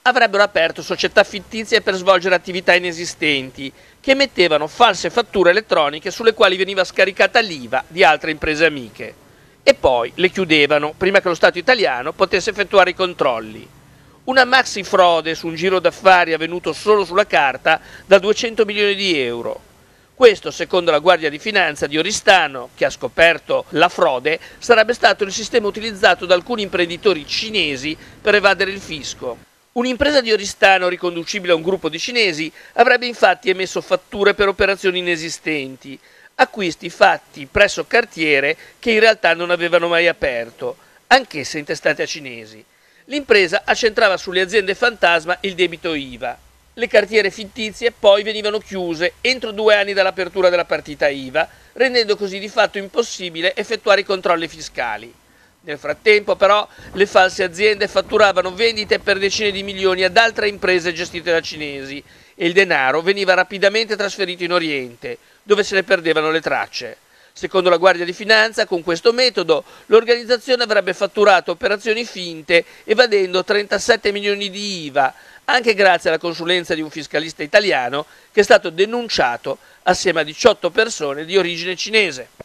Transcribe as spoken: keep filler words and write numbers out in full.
avrebbero aperto società fittizie per svolgere attività inesistenti, che emettevano false fatture elettroniche sulle quali veniva scaricata l'I V A di altre imprese amiche. E poi le chiudevano prima che lo Stato italiano potesse effettuare i controlli. Una maxi frode su un giro d'affari avvenuto solo sulla carta da duecento milioni di euro. Questo, secondo la Guardia di Finanza di Oristano, che ha scoperto la frode, sarebbe stato il sistema utilizzato da alcuni imprenditori cinesi per evadere il fisco. Un'impresa di Oristano riconducibile a un gruppo di cinesi avrebbe infatti emesso fatture per operazioni inesistenti, acquisti fatti presso cartiere che in realtà non avevano mai aperto, anch'esse intestate a cinesi. L'impresa accentrava sulle aziende fantasma il debito I V A. Le cartiere fittizie poi venivano chiuse entro due anni dall'apertura della partita I V A, rendendo così di fatto impossibile effettuare i controlli fiscali. Nel frattempo, però, le false aziende fatturavano vendite per decine di milioni ad altre imprese gestite da cinesi e il denaro veniva rapidamente trasferito in Oriente, dove se ne perdevano le tracce. Secondo la Guardia di Finanza, con questo metodo, l'organizzazione avrebbe fatturato operazioni finte evadendo trentasette milioni di I V A, anche grazie alla consulenza di un fiscalista italiano che è stato denunciato assieme a diciotto persone di origine cinese.